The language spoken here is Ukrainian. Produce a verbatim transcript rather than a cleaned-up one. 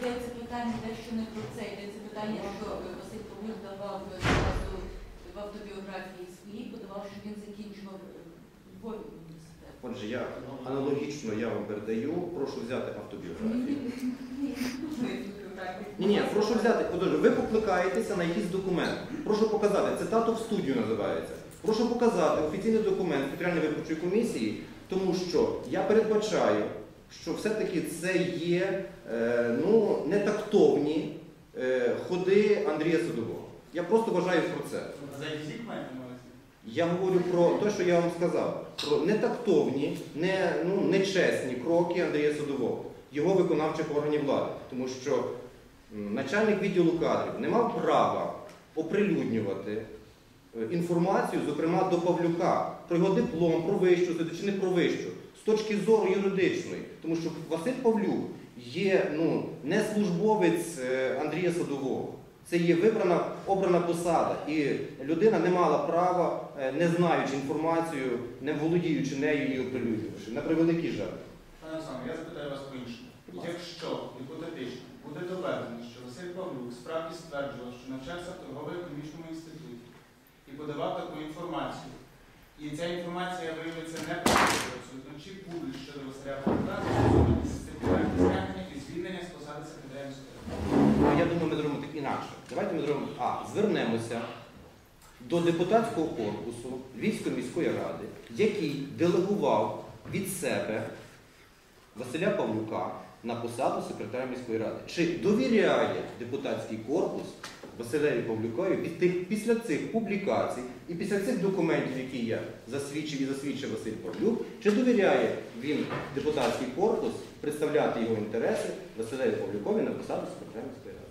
йдеться питання дещо не про це. Йдеться питання, що Василь Павлюк давав зразу в автобіографії своїй, подавав, що він закінчував Львові університет. Отже, я аналогічно я вам передаю, прошу взяти автобіографію. Ні, ні, прошу взяти, отже, ви покликаєтеся на якийсь документ. Прошу показати, цитату в студію називається. Прошу показати офіційний документ Центральної виборчої комісії, тому що я передбачаю, що все-таки це є е, ну, нетактовні е, ходи Андрія Садового. Я просто вважаю про це. Я говорю про те, що я вам сказав, про нетактовні, не, ну, нечесні кроки Андрія Садового, його виконавчих органів влади. Тому що начальник відділу кадрів не мав права оприлюднювати інформацію, зокрема до Павлюка, про його диплом, про вищу, чи не про вищу, з точки зору юридичної. Тому що Василь Павлюк є ну, не службовець Андрія Садового. Це є вибрана, обрана посада. І людина не мала права, не знаючи інформацію, не володіючи нею її оприлюднювавши. На превеликий жаль. Пане Олександр, я запитаю вас по-іншому. Якщо гіпотетично буде доведено, що Василь Павлюк справді стверджував, що навчався в торгово-економічному інституті і подавав таку інформацію, і ця інформація виявиться неправдивою, абсолютно чи публіч щодо Василя Павлюка, стосовно дисциплінарних стягнення і звільнення з посади секретаря міської ради. Я думаю, ми зробимо так інакше. Давайте ми зробимо, а, звернемося до депутатського корпусу Львівської міської ради, який делегував від себе Василя Павлюка на посаду секретаря міської ради. Чи довіряє депутатський корпус Василеві Павлюкові після цих публікацій і після цих документів, які я засвідчив і засвідчив Василь Павлюк, чи довіряє він депутатський корпус представляти його інтереси Василеві Павлюкові на посаду секретаря міської ради?